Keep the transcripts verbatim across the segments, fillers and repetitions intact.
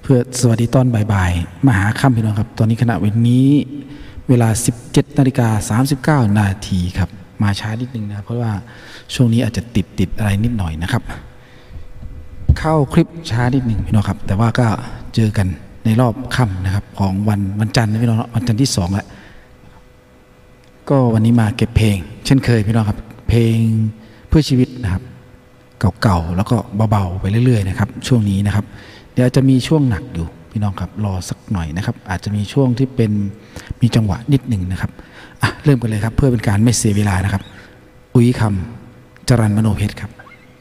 พื่อสวัสดีตอนบ่ายๆมาหาค่ำพี่น้องครับตอนนี้ขณะวันนี้เวลา สิบเจ็ดนาฬิกาสามสิบเก้า นาทีครับมาช้านิดนึงนะเพราะว่าช่วงนี้อาจจะติดติดอะไรนิดหน่อยนะครับเข้าคลิปช้านิดหนึ่งพี่น้องครับแต่ว่าก็เจอกันในรอบค่ำนะครับของวันวันจันทร์นะพี่น้องวันจันทร์ที่สองแล้วก็วันนี้มาเก็บเพลงเช่นเคยพี่น้องครับเพลงเพื่อชีวิตนะครับเก่าๆแล้วก็เบาๆไปเรื่อยๆนะครับช่วงนี้นะครับเดี๋ยวจะมีช่วงหนักอยู่พี่น้องครับรอสักหน่อยนะครับอาจจะมีช่วงที่เป็นมีจังหวะนิดหนึ่งนะครับอ่ะเริ่มกันเลยครับเพื่อเป็นการไม่เสียเวลานะครับอุ้ยคำจรัญมโนเพชรครับ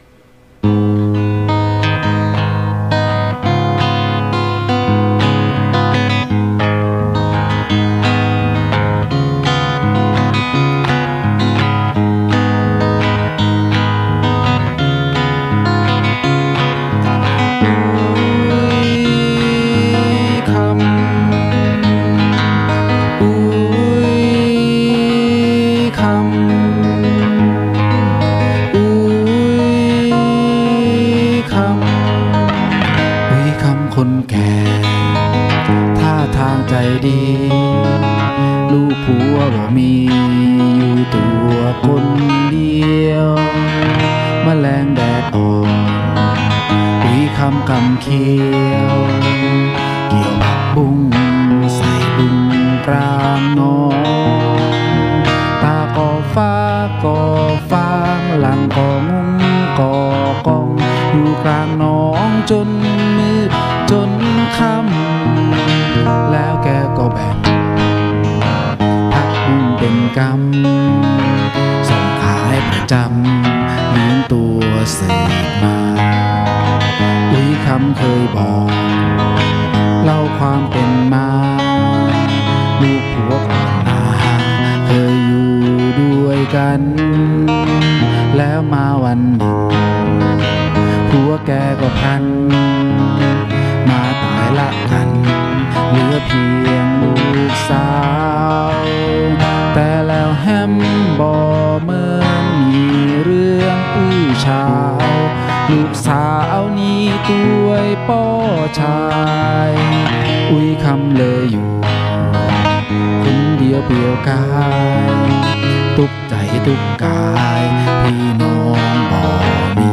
คนแก่ท่าทางใจดีลูกผัวบ่มีอยู่ตัวคนเดียวแมลงแดดอ่อนอุ้ยคำกำเขียวเกี่ยวผักบุ้งใส่บุ้งกลางน้องตาก่อฟ้าก่อฟางหลังก่องุ้งก่อกองอยู่กลางน้องจนมืดจนค่ำแล้วแกก็แบ่งผักบุ้งเป็นกำส่งขายประจำเลี้ยงตัวเสิร์ฟมาอุ้ยคำเคยบอกเล่าความเป็นมาลูกผัวก่อนนาเคยอยู่ด้วยกันแล้วมาวันหนึ่งผัวแกก็พันมาตายละกันเหลือเพียงลูกสาวแต่แล้วแฮมบ่เหมือนมีเรื่องอื้อฉาวลูกสาวนี้ตัวป้อชายอุ้ยคำเลยอยู่คนเดียวเปลี่ยวกายตุกใจตุกกายพี่น้องบ่มี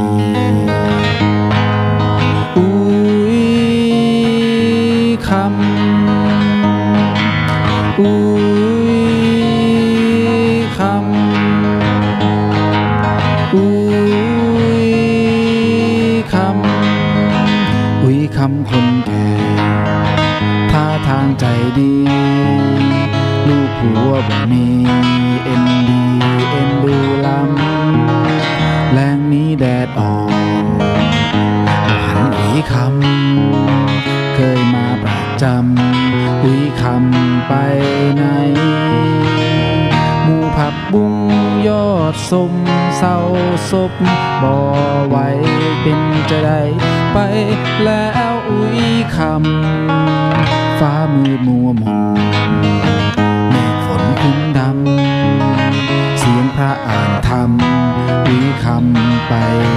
คำอุ้ยคำอุ้ยคำอุ้ยคำคนแก่ท่าทางใจดีลูกผัวบ่มีเอ็นดีเอ็นดูลำแรงนี้แดดอ่อนหันอุ้ยคำเคยมาประจำอุ้ยคำไปไหนหมู่ผักบุ้งยอดสมเศร้าศพบ่ไหวเป็นจะได้ไปแล้วอุ้ยคำฟ้ามืดมัวมนเมฆฝนครึ้มดำเสียงพระอ่านธรรมอุ้ยคำไป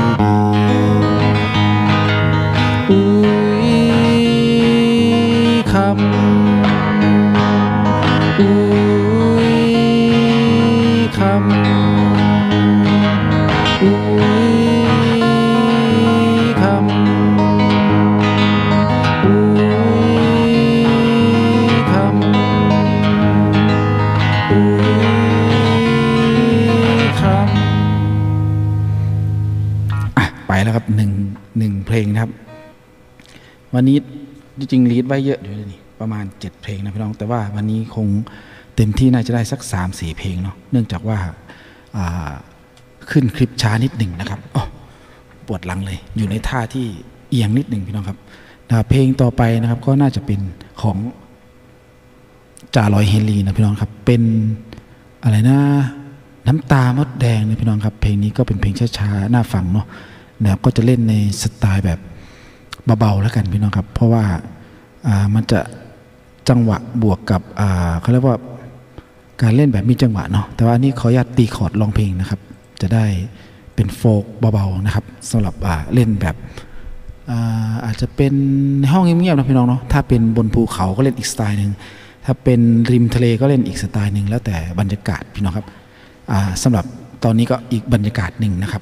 ดีอุ้ยคำอุ้ยคำอุ้ยคำอุ้ยคำอุ้ยคำอ่ะไปแล้วครับหนึ่งหนึ่งเพลงนะครับวันนี้จริงๆลีดไว้เยอะอยู่เลยนี่ประมาณเจ็ดเพลงนะพี่น้องแต่ว่าวันนี้คงเต็มที่น่าจะได้สัก สามสี่ เพลงเนาะเนื่องจากว่าขึ้นคลิปช้านิดหนึ่งนะครับอ๋อปวดหลังเลยอยู่ในท่าที่เอียงนิดหนึ่งพี่น้องครับเพลงต่อไปนะครับก็น่าจะเป็นของจ่าลอยเฮนรี่นะพี่น้องครับเป็นอะไรนะน้ำตามดแดงนะพี่น้องครับเพลงนี้ก็เป็นเพลงช้าๆน่าฟังเนาะนะครับก็จะเล่นในสไตล์แบบเบาๆแล้วกันพี่น้องครับเพราะว่ามันจะจังหวะบวกกับเขาเรียกว่าการเล่นแบบมีจังหวะเนาะแต่ว่านี่ขออนุญาตตีคอร์ดร้องเพลงนะครับจะได้เป็นโฟล์กเบาๆนะครับสำหรับเล่นแบบอาจจะเป็นห้องเงียบๆนะพี่น้องเนาะถ้าเป็นบนภูเขาก็เล่นอีกสไตล์หนึ่งถ้าเป็นริมทะเลก็เล่นอีกสไตล์หนึ่งแล้วแต่บรรยากาศพี่น้องครับสำหรับตอนนี้ก็อีกบรรยากาศหนึ่งนะครับ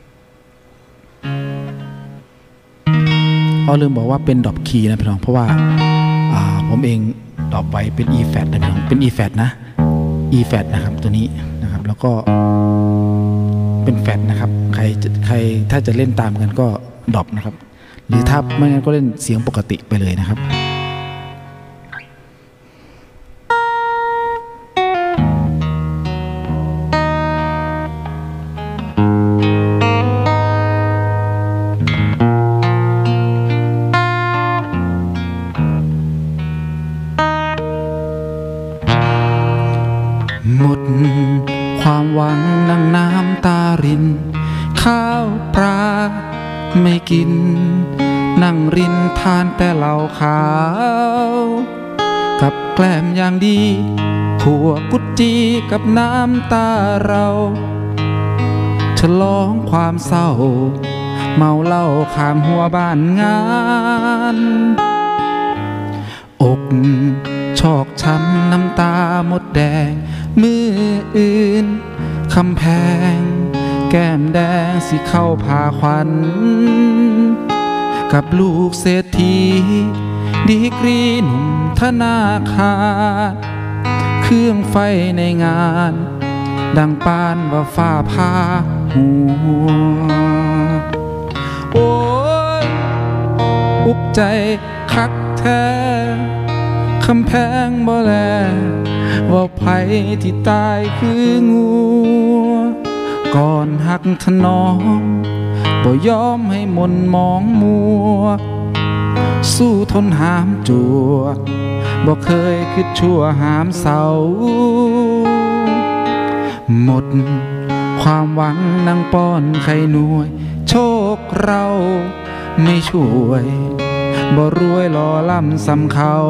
ก็ลืมบอกว่าเป็นดรอปคีย์นะพี่น้องเพราะว่าผมเองต่อไปเป็น E flat นะพี่น้องเป็น E flat นะ E flat นะครับตัวนี้นะครับแล้วก็เป็นแฟลตนะครับใครใครถ้าจะเล่นตามกันก็ดรอปนะครับหรือถ้าไม่งั้นก็เล่นเสียงปกติไปเลยนะครับหมดความหวังนั่งน้ำตารินข้าวปลาไม่กินนั่งรินทานแต่เหล้าขาวกับแกล้มอย่างดีขัวกุดจีกับน้ำตาเราฉลองความเศร้าเมาเหล้าข้างหัวบ้านงานอกชอกช้ำน้ำตาหมดแดงมืออื่นคำแพงแก้มแดงสิเข้าพาควันกับลูกเศรษฐีดีกรีหนุ่มธนาคารเครื่องไฟในงานดังปานว่าฟ้าพาหัวโอ้ยอุกใจคักแท้คำแพงบ่แลว่าไผที่ตายคืองูก่อนหักถนอมบ่ยอมให้มนมองมัวสู้ทนหามจัวบ่เคยคิดชั่วหามเศร้าหมดความหวังนั่งป้อนไข่หน่วยโชคเราไม่ช่วยบ่รวยหล่อล่ำสำเขา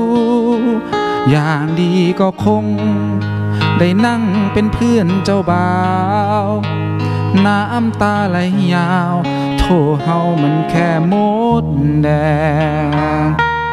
อย่างดีก็คงได้นั่งเป็นเพื่อนเจ้าบ่าวน้ำตาไหลยาวโทเฮามันแค่มดแดง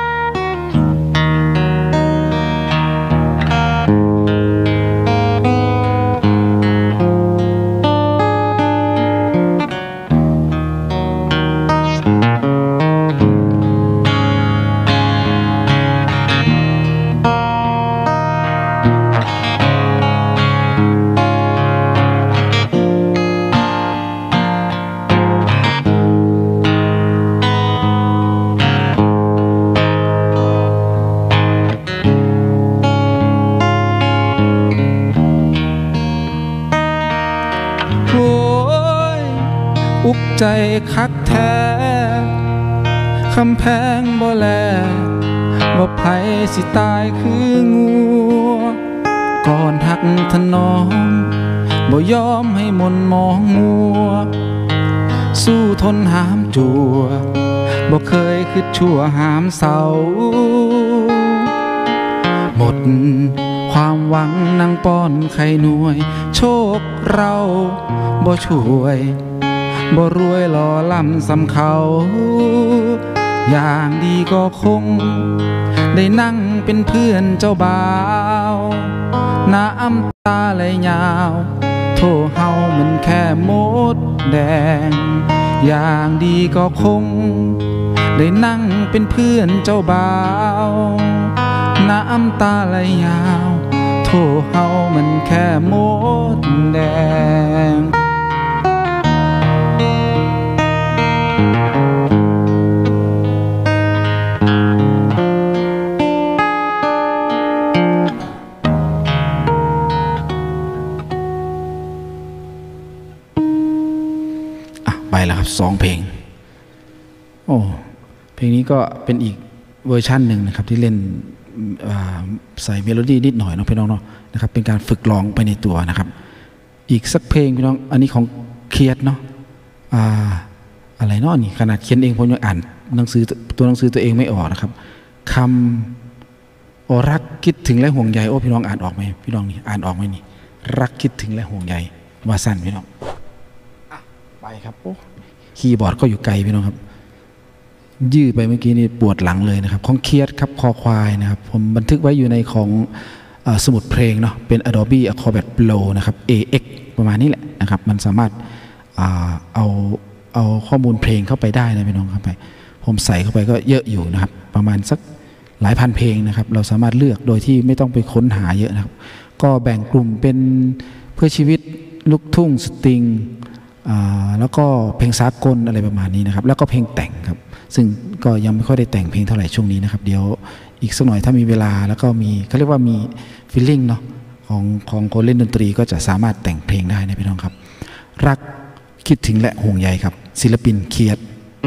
อุกใจคักแท้คำแพงบ่แลว่าไผสิตายคืองูก่อนหักถนอมบ่ยอมให้มนมองมัวสู้ทนหามจัวบ่เคยคิดชั่วหามเศร้าหมดความหวังนั่งป้อนไข่หน่วยโชคเราบ่ช่วยบ่รวยหล่อล่ำสำเขาอย่างดีก็คงได้นั่งเป็นเพื่อนเจ้าบ่าวน้ำตาไหลยาวโทเฮามันแค่มดแดงอย่างดีก็คงได้นั่งเป็นเพื่อนเจ้าบ่าวน้ำตาไหลยาวโทเฮามันแค่มดแดงไปแล้วครับสองเพลงโอ้เพลงนี้ก็เป็นอีกเวอร์ชันหนึ่งนะครับที่เล่นใส่เมโลดี้นิดหน่อยน้องพี่น้องเนาะนะครับเป็นการฝึกร้องไปในตัวนะครับอีกสักเพลงพี่น้องอันนี้ของเคียดเนาะอ่าอะไรเนาะนี่ขนาดเขียนเองผมยังอ่านหนังสือตัวหนังสือตัวเองไม่ออกนะครับคำโอรักคิดถึงและห่วงใยโอ้พี่น้องอ่านออกไหมพี่น้องนี่อ่านออกไหมนี่รักคิดถึงและห่วงใยว่าสั้นพี่น้องไปครับโอ้คีย์บอร์ดก็อยู่ไกลพี่น้องครับยืดไปเมื่อกี้นี่ปวดหลังเลยนะครับของเคียดครับคอควายนะครับผมบันทึกไว้อยู่ในของสมุดเพลงเนาะเป็น Adobe Acrobat Pro นะครับ เอ เอ็กซ์ ประมาณนี้แหละนะครับมันสามารถเอาเอาข้อมูลเพลงเข้าไปได้นะพี่น้องเข้าไปผมใส่เข้าไปก็เยอะอยู่นะครับประมาณสักหลายพันเพลงนะครับเราสามารถเลือกโดยที่ไม่ต้องไปค้นหาเยอะนะครับก็แบ่งกลุ่มเป็นเพื่อชีวิตลูกทุ่งสตริงแล้วก็เพลงสากลอะไรประมาณนี้นะครับแล้วก็เพลงแต่งครับซึ่งก็ยังไม่ค่อยได้แต่งเพลงเท่าไหร่ช่วงนี้นะครับเดี๋ยวอีกสักหน่อยถ้ามีเวลาแล้วก็มีเขาเรียกว่ามีฟีลลิ่งเนาะของของคนเล่นดนตรีก็จะสามารถแต่งเพลงได้นะพี่น้องครับรักคิดถึงและห่วงใยครับศิลปินเคียด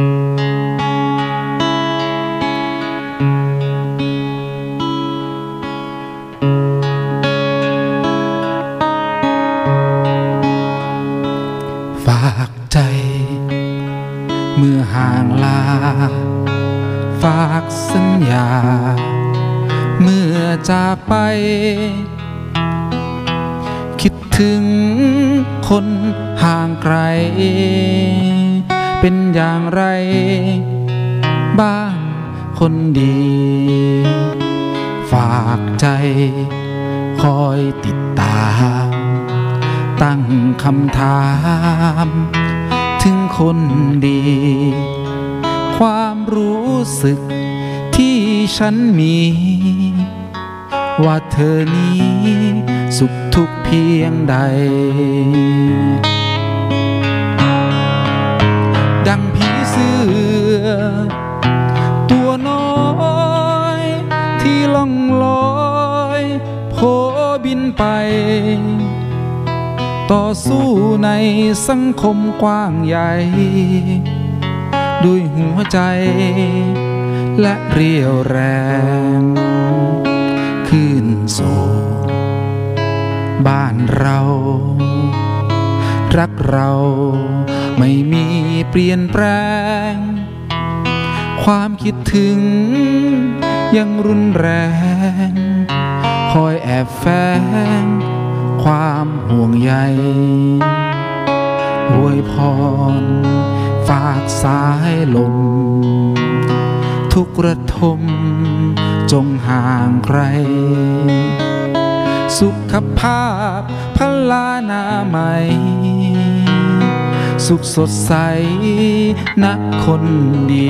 ฝากใจเมื่อห่างลาฝากสัญญาเมื่อจากไปคิดถึงคนห่างไกลเป็นอย่างไรบ้างคนดีฝากใจคอยติดตามตั้งคำถามถึงคนดีความรู้สึกที่ฉันมีว่าเธอนี้สุขทุกข์เพียงใดดังผีเสื้อตัวน้อยที่ล่องลอยโผบินไปต่อสู้ในสังคมกว้างใหญ่ด้วยหัวใจและเรี่ยวแรงขึ้นโศกบ้านเรารักเราไม่มีเปลี่ยนแปลงความคิดถึงยังรุนแรงคอยแอบแฝงความห่วงใยอวยพรฝากสายลมทุกระทมจงห่างไกลสุขภาพพลานามัยสุขสดใสนักคนดี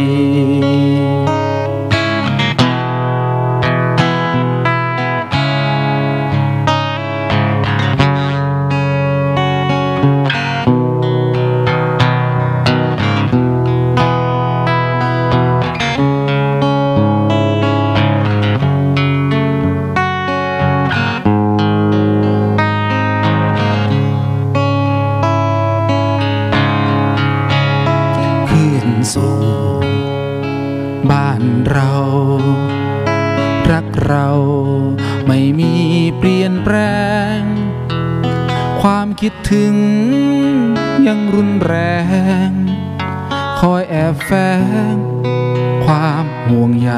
บ้านเรารักเราไม่มีเปลี่ยนแปลงความคิดถึงยังรุนแรงคอยแอบแฝงความห่วงใย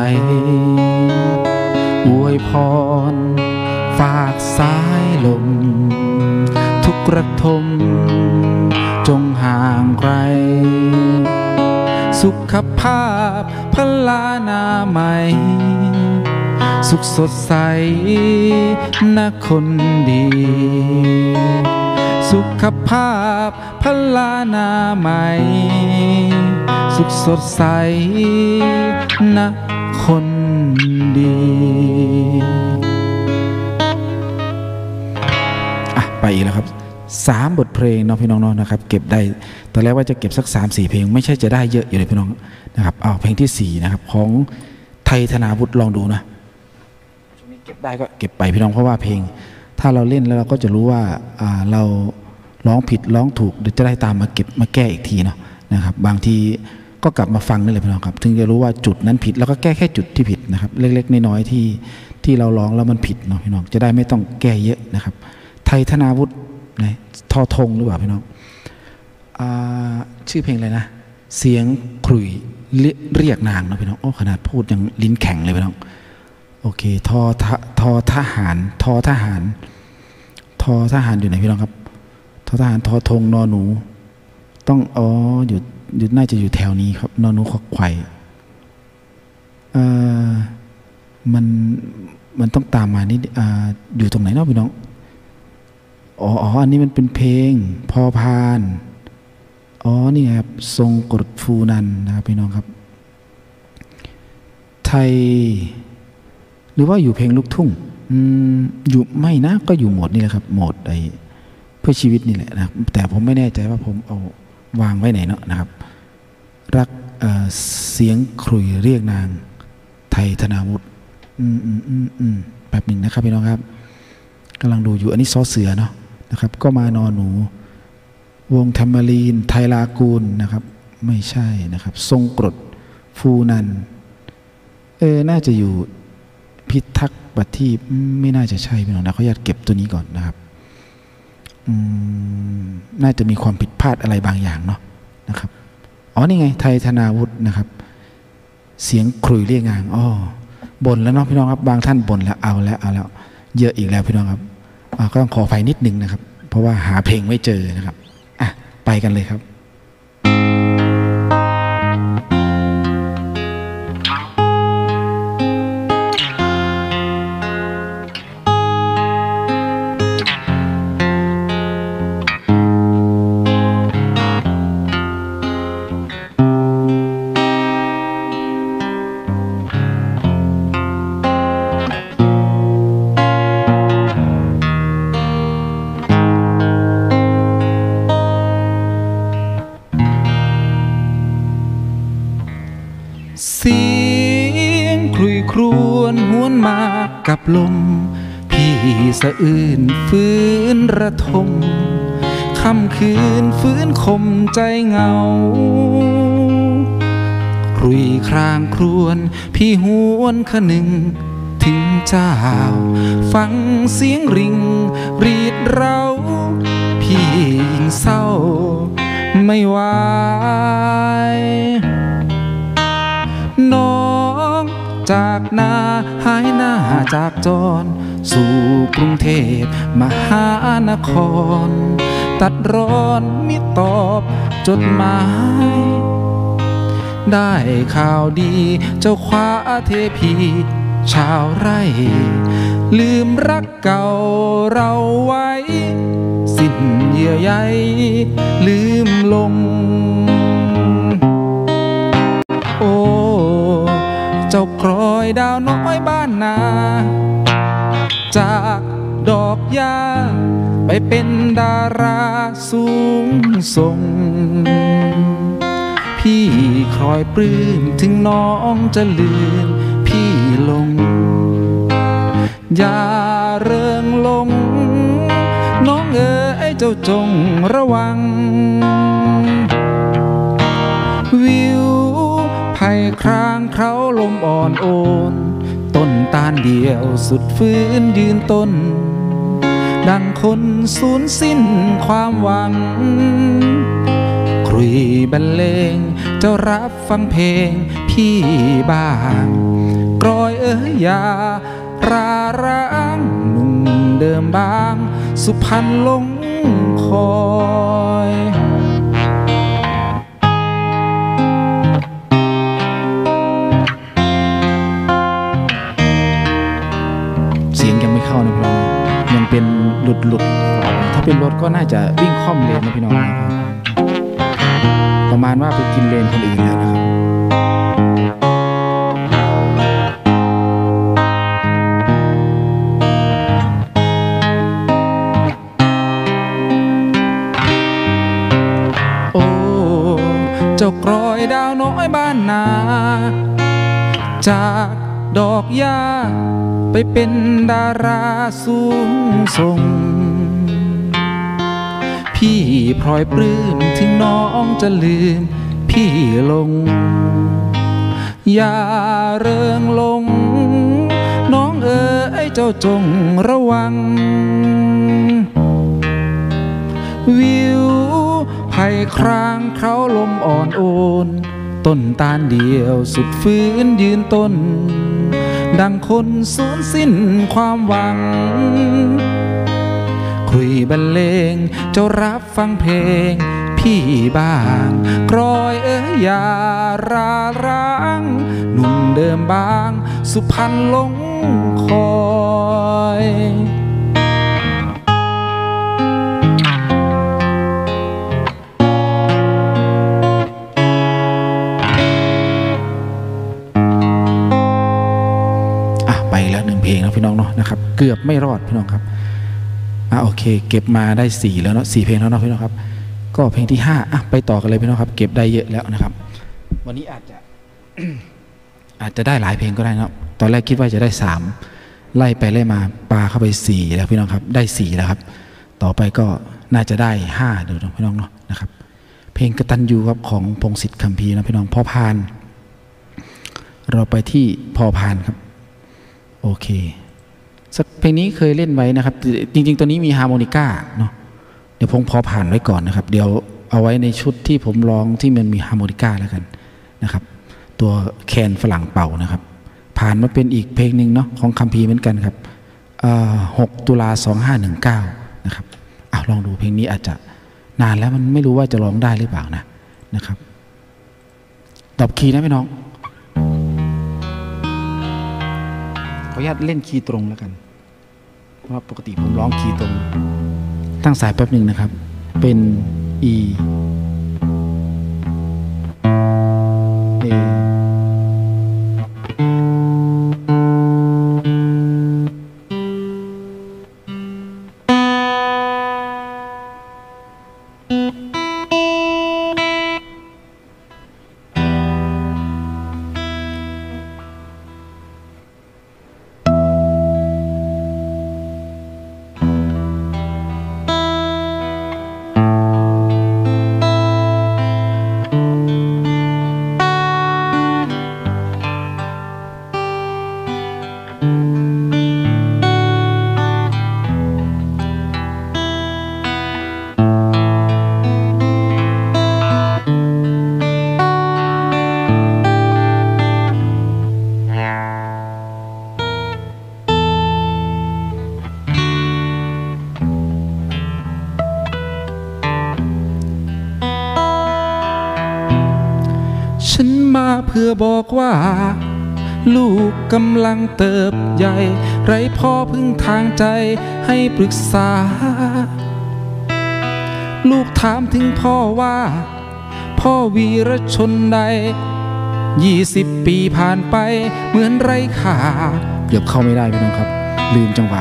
อวยพรฝากสายลมทุกกระทมจงห่างไกลสุขภาพพลานามัยสุขสดใสนักคนดีสุขภาพพลานามัยสุขสดใสนักคนดีอ่ะไปอีกแล้วครับสามบทเพลงเนาะพี่น้องๆนะครับเก็บได้ตอนแรกว่าจะเก็บสักสามสี่เพลงไม่ใช่จะได้เยอะอยู่เลยพี่น้องนะครับเอาเพลงที่สี่นะครับของไทยธนาวุฒิลองดูนะช่วงนี้เก็บได้ก็เก็บไปพี่น้องเพราะว่าเพลงถ้าเราเล่นแล้วเราก็จะรู้ว่าเราร้องผิดร้องถูกเดี๋ยวจะได้ตามมาเก็บมาแก้อีกทีเนาะนะครับบางทีก็กลับมาฟังนี่เลยพี่น้องครับถึงจะรู้ว่าจุดนั้นผิดแล้วก็แก้แค่จุดที่ผิดนะครับเล็กๆน้อยๆที่ที่เราร้องแล้วมันผิดเนาะพี่น้องจะได้ไม่ต้องแก้เยอะนะครับไทยธนาวุฒิทอทงหรือเปล่าพี่น้องชื่อเพลงอะไรนะเสียงขลุ่ยเรียกนางนะพี่น้องโอ้ขนาดพูดยังลิ้นแข็งเลยพี่น้องโอเคทอทอทหารทอทหารทอทหารอยู่ไหนพี่น้องครับทอทหารทอทงนอหนูต้องอ๋ออยู่อยู่น่าจะอยู่แถวนี้ครับนอหนูขอไข่มันมันต้องตามมานี่อ่าอยู่ตรงไหนเนาะพี่น้องอ๋ออ๋ออันนี้มันเป็นเพลงพอพานอ๋อนี่ครับทรงกรดฟูนันนะครับพี่น้องครับไทยหรือว่าอยู่เพลงลูกทุ่งอืมอยู่ไม่นะก็อยู่โหมดนี่แหละครับโหมดไอเพื่อชีวิตนี่แหละนะครับแต่ผมไม่แน่ใจว่าผมเอาวางไว้ไหนเนาะนะครับรัก เ, เสียงครุยเรียกนางไทยธนาวุฒิอืมอืมอืมอืมแป๊บหนึ่งนะครับพี่น้องครับกำลังดูอยู่อันนี้ซอเสือเนาะนะครับก็มานอนหนูวงธรรมลีนไทยลากูลนะครับไม่ใช่นะครับทรงกรดฟูนันเออน่าจะอยู่พิทักษ์บัตรที่ไม่น่าจะใช่พี่น้องนะเขาอยากเก็บตัวนี้ก่อนนะครับอืมน่าจะมีความผิดพลาดอะไรบางอย่างเนาะนะครับอ๋อนี่ไงไทยธนาวุฒินะครับเสียงครุยเรียกงานอ๋อบ่นแล้วเนาะพี่น้องครับบางท่านบ่นแล้วเอาแล้วเอาแล้วเยอะอีกแล้วพี่น้องครับก็ต้องขออภัยนิดนึงนะครับเพราะว่าหาเพลงไม่เจอนะครับอ่ะไปกันเลยครับเสียงครุยครวญหวนมากับลมพี่สะอื้นฟื้นระทมค่ำคืนฟื้นคมใจเงาครุยครางครวญพี่หวนคะนึงถึงเจ้าฟังเสียงริงรีดเราพี่ยิ่งเศร้าไม่ไหวน้องจากนาหายหน้าจากจรสู่กรุงเทพมหานครตัดร้อนมิตอบจดหมายได้ข่าวดีเจ้าคว้าเทพีชาวไร่ลืมรักเก่าเราไว้สิ้นเยื่อใยลืมลงโอ้เจ้ากรอยดาวน้อยบ้านนาจากดอกหญ้าไปเป็นดาราสูงส่งพี่คอยปลื้มถึงน้องจะลืมพี่ลงอย่าเริงลงน้องเอ๋ยเจ้าจงระวังวิวไผ่ครางเคราลมอ่อนโอนต้นตาลเดียวสุดฟื้นยืนต้นดังคนสูญสิ้นความหวังครุยบรรเลงเจ้ารับฟังเพลงพี่บ้างกรอยเอ๋ยอย่าราร้างหนุ่มเดิมบางสุพรรณลงคอยเสียงยังไม่เข้านะพี่น้องยังเป็นหลุดหลุดถ้าเป็นรถก็น่าจะวิ่งค่อมเลนนะพี่น้องนะครับประมาณว่าไปกินเลนคนอื่นแล้วนะครับโอ้เจ้ากรอยดาวน้อยบ้านนาจากดอกหญ้าไปเป็นดาราสูงส่งพี่พลอยปลื้มถึงน้องจะลืมพี่ลงอย่าเริงลงน้องเอ๋ยเจ้าจงระวังวิวไผ่ครางเคราลมอ่อนโอนต้นตาลเดียวสุดฟื้นยืนต้นดังคนสูญสิ้นความหวังครุยบรรเลงเจ้ารับฟังเพลงพี่พี่บ้างกรอยเอ้ยอย่าราร้างหนุ่มเดิมบางสุพรรณลงคอยไปแล้วหนึ่งเพลงนะพี่น้องเนาะนะครับเกือบไม่รอดพี่น้องครับอ่ะโอเคเก็บมาได้สี่แล้วเนาะสี่เพลงแล้วเนาะพี่น้องครับก็เพลงที่ห้าอ่ะไปต่อกันเลยพี่น้องครับเก็บได้เยอะแล้วนะครับวันนี้อาจจะ อาจจะได้หลายเพลงก็ได้นะตอนแรกคิดว่าจะได้สามไล่ไปไล่มาปาเข้าไปสี่แล้วพี่น้องครับได้สี่แล้วครับต่อไปก็น่าจะได้ห้าเดี๋ยวพี่น้องเนาะนะครับเพลงกตัญญูครับของพงศิษฐ์คัมภีร์นะพี่น้องพ่อพานเราไปที่พ่อพานครับโอเคสักเพลงนี้เคยเล่นไว้นะครับจริงๆตัวนี้มีฮาร์โมนิก้าเนาะเดี๋ยวผมพอผ่านไว้ก่อนนะครับเดี๋ยวเอาไว้ในชุดที่ผมร้องที่มันมีฮาร์โมนิก้าแล้วกันนะครับตัวแคนฝรั่งเป่านะครับผ่านมาเป็นอีกเพลงหนึ่งเนาะของคัมภีร์เหมือนกันครับหกตุลาสองห้าหนึ่งเก้านะครับอ่ะลองดูเพลงนี้อาจจะนานแล้วมันไม่รู้ว่าจะร้องได้หรือเปล่านะนะครับดอกคีย์นะพี่น้องขออนุญาตเล่นคีย์ตรงแล้วกันเพราะปกติผมร้องคีย์ตรงตั้งสายแป๊บหนึ่งนะครับเป็น E A ฉันมาเพื่อบอกว่าลูกกำลังเติบใหญ่ไร้พ่อพึ่งทางใจให้ปรึกษาลูกถามถึงพ่อว่าพ่อวีรชนใดยี่สิบปีผ่านไปเหมือนไร้ค่าเกือบเข้าไม่ได้พี่น้องครับลืมจังหวะ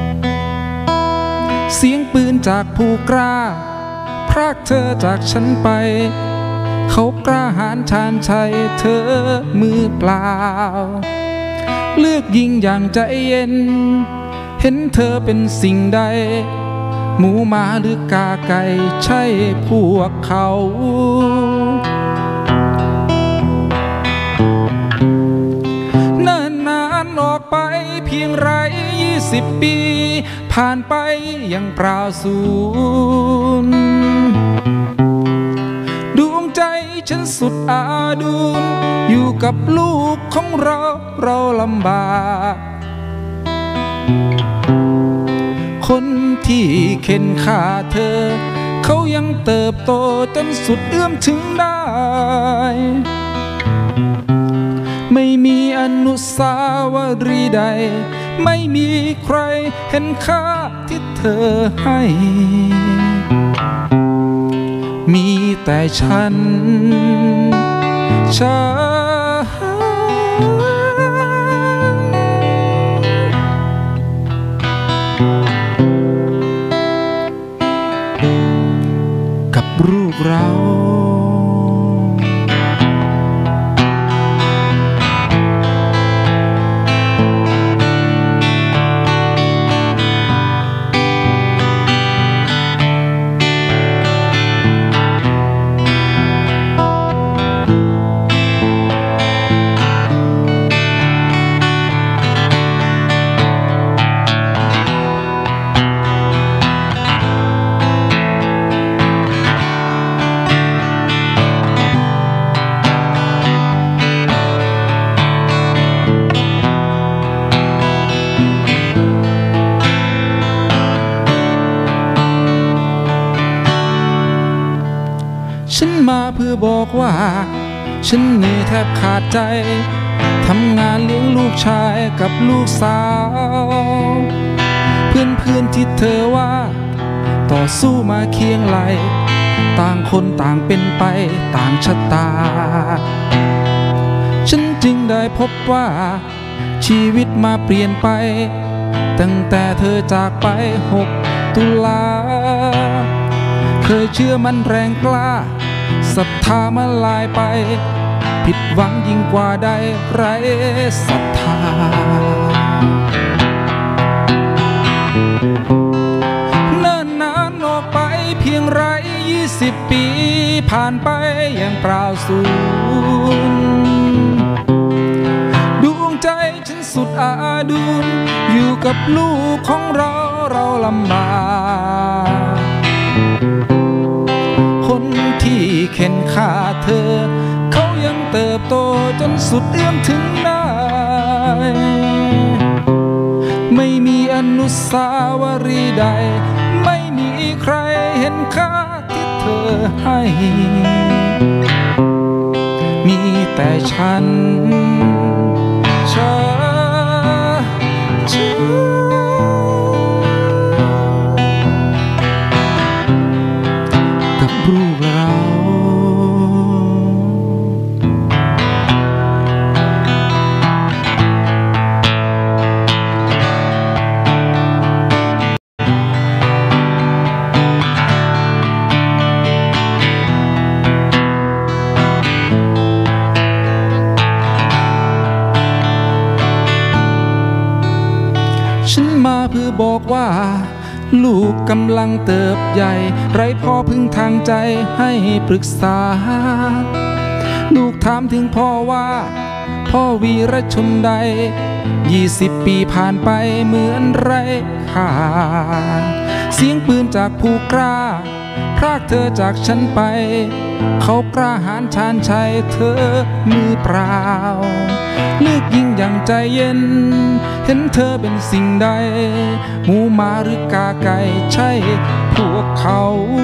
เสียงปืนจากผู้กล้าพรากเธอจากฉันไปเขากล้าหาญชาญชัยเธอมือเปล่าเลือกยิงอย่างใจเย็นเห็นเธอเป็นสิ่งใดหมูหมาหรือกาไก่ใช่พวกเขาเนิ่นนานออกไปเพียงไรยี่สิบปีผ่านไปยังเปล่าสูญดวงใจฉันสุดอาดูลอยู่กับลูกของเราเราลำบากคนที่เข็นฆ่าเธอเขายังเติบโตจนสุดเอื้อมถึงได้ไม่มีอนุสาวรีย์ใดไม่มีใครเห็นค่าที่เธอให้มีแต่ฉันฉันกับลูกเราบอกว่าฉันเหนื่อยแทบขาดใจทำงานเลี้ยงลูกชายกับลูกสาวเพื่อนเพื่อนที่เธอว่าต่อสู้มาเคียงไหลต่างคนต่างเป็นไปต่างชะตาฉันจึงได้พบว่าชีวิตมาเปลี่ยนไปตั้งแต่เธอจากไปหกตุลาเคยเชื่อมันแรงกล้าศรัทธามาลายไปผิดหวังยิ่งกว่าใดไร้ศรัทธาเนิ่นนานออกไปเพียงไรยี่สิบปีผ่านไปอย่างเปล่าสูญดวงใจฉันสุดอาดูลอยู่กับลูกของเราเราลำบากคนที่เข็นฆ่าเธอเขายังเติบโตจนสุดเอื้อมถึงได้ไม่มีอนุสาวรีย์ใดไม่มีใครเห็นค่าที่เธอให้มีแต่ฉันเธอเธอกับลูกเราฉันมาเพื่อบอกว่าลูกกำลังเติบใหญ่ไร้พ่อพึ่งทางใจให้ปรึกษาลูกถามถึงพ่อว่าพ่อวีรชนใดยี่สิบปีผ่านไปเหมือนไร้ค่าเสียงปืนจากผู้กล้าพรากเธอจากฉันไปเขากล้าหาญชาญชัยเธอมือเปล่าเลือกยิงอย่างใจเย็นเห็นเธอเป็นสิ่งใดหมูหมาหรือกาไก่ใช่พวกเขา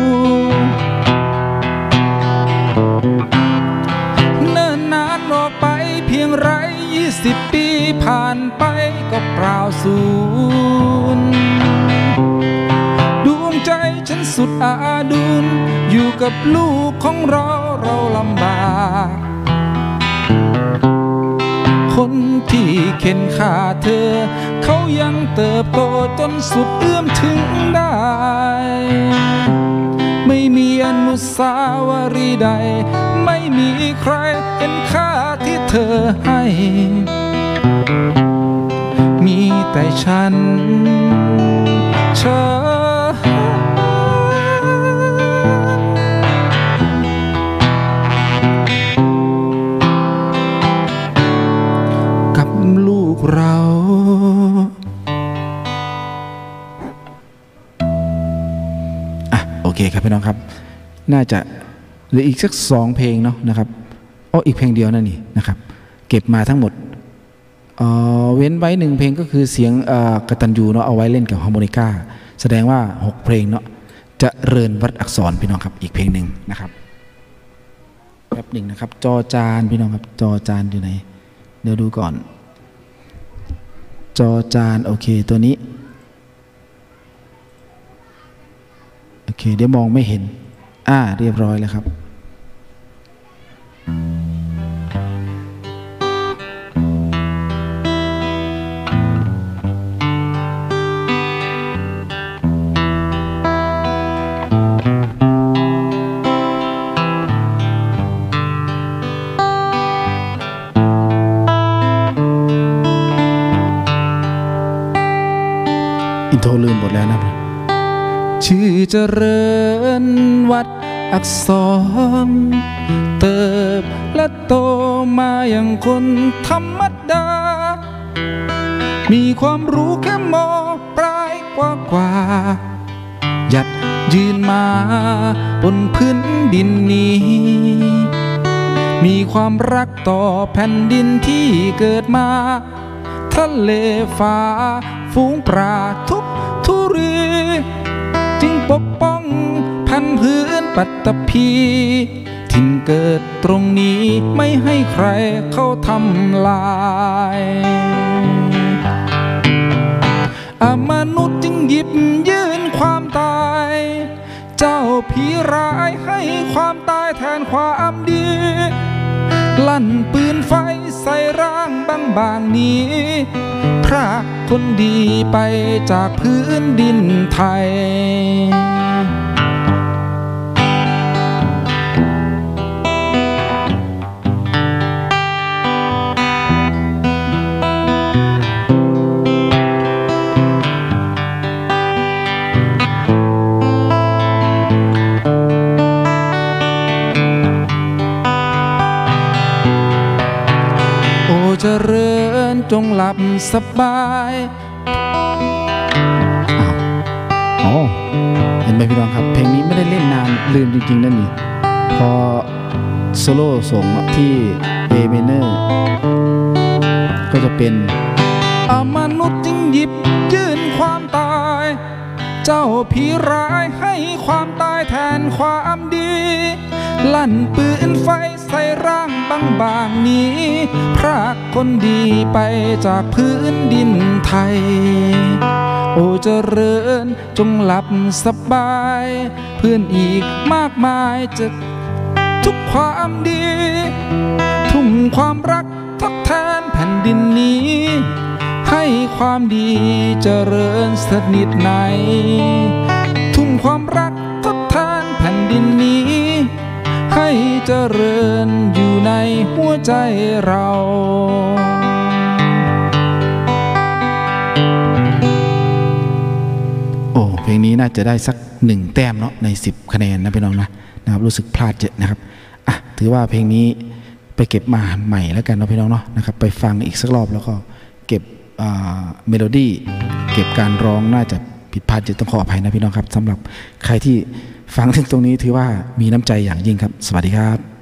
เนิ่นนานออกไปเพียงไรยี่สิบปีผ่านไปก็เปล่าสูญดวงใจฉันสุดอาดูลอยู่กับลูกของเราเราลำบากคนที่เข็นฆ่าเธอเขายังเติบโตจนสุดเอื้อมถึงได้ไม่มีอนุสาวรีย์ใดไม่มีใครเห็นค่าที่เธอให้มีแต่ฉันเธอเราอ่ะโอเคครับพี่น้องครับน่าจะเหลืออีกสักสองเพลงเนาะนะครับอ๋ออีกเพลงเดียวนั่นนี่นะครับเก็บมาทั้งหมดเอ่อเว้นไว้หนึ่งเพลงก็คือเสียงเอ่อกตัญญูเนาะเอาไว้เล่นกับฮาร์โมนิก้าแสดงว่าหกเพลงเนาะจะเริญวัดอักษรพี่น้องครับอีกเพลงหนึ่งนะครับแป๊บหนึ่งนะครับจอจานพี่น้องครับจอจานอยู่ไหนเดี๋ยวดูก่อนจอจานโอเคตัวนี้โอเคเดี๋ยวมองไม่เห็นอ่าเรียบร้อยแล้วครับอินโทรลืมหมดแล้วนะชื่อเจริญวัดอักษรเติบและโตมาอย่างคนธรรมดามีความรู้แค่มอปลายกว่ากว่าหยัดยืนมาบนพื้นดินนี้มีความรักต่อแผ่นดินที่เกิดมาทะเลฟ้าฝูงปลาทุกทุรีจึงปกป้องพันพื้นปัตตภีที่ถิ่นเกิดตรงนี้ไม่ให้ใครเข้าทำลายมนุษย์จึงหยิบยื่นความตายเจ้าผีร้ายให้ความตายแทนความดีลั่นปืนไฟใส่ร่างบางบางนี้พรากคนดีไปจากพื้นดินไทยเจริญจงหลับสบายอ้าวอ๋อเห็นไหมพี่น้องครับเพลงนี้ไม่ได้เล่นนานลืมจริงๆนั่นนี่พอโซโล่ส่งที่เอเมเนอร์ก็จะเป็นมนุษย์จึงหยิบยื่นความตายเจ้าผีร้ายให้ความตายแทนความดีลั่นปืนไฟใส่ร่างบางบางนี้พรากคนดีไปจากพื้นดินไทยโอ้เจริญจงหลับสบายเพื่อนอีกมากมายจะทุกความดีทุ่มความรักทดแทนแผ่นดินนี้ให้ความดีเจริญสนิทในทุ่มความรักทดแทนแผ่นดินนี้ให้เจริญอยู่ในหัวใจเราโอ้เพลงนี้น่าจะได้สักหนึ่งแต้มเนาะในสิบคะแนนนะพี่น้องนะนะครับรู้สึกพลาดเยอะนะครับอ่ะถือว่าเพลงนี้ไปเก็บมาใหม่แล้วกันเนาะพี่น้องเนาะนะครับไปฟังอีกสักรอบแล้วก็เก็บเมโลดี้เก็บการร้องน่าจะผิดพลาดจะต้องขออภัยนะพี่น้องครับสำหรับใครที่ฟังถึงตรงนี้ถือว่ามีน้ำใจอย่างยิ่งครับสวัสดีครับ